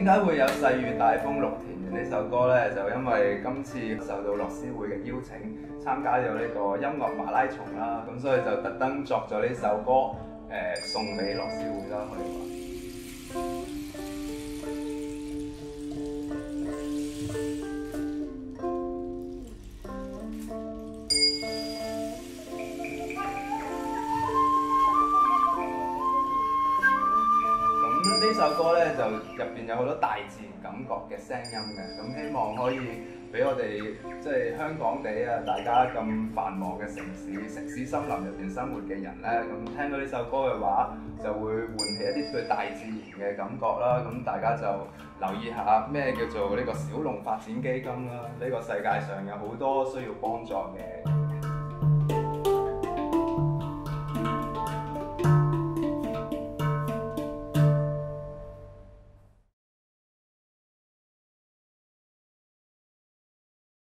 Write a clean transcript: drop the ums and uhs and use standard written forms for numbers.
解會有細雨大風綠田園呢首歌呢？就因為今次受到樂施會嘅邀請，參加咗呢個音樂馬拉松啦，咁所以就特登作咗呢首歌，送俾樂施會啦，可以話。呢首歌咧就入邊有好多大自然感覺嘅聲音嘅，咁希望可以俾我哋即係香港地啊，大家咁繁忙嘅城市森林入邊生活嘅人咧，咁聽到呢首歌嘅話，就會喚起一啲對大自然嘅感覺啦。咁大家就留意下咩叫做呢個小農發展基金啦。呢個世界上有好多需要幫助嘅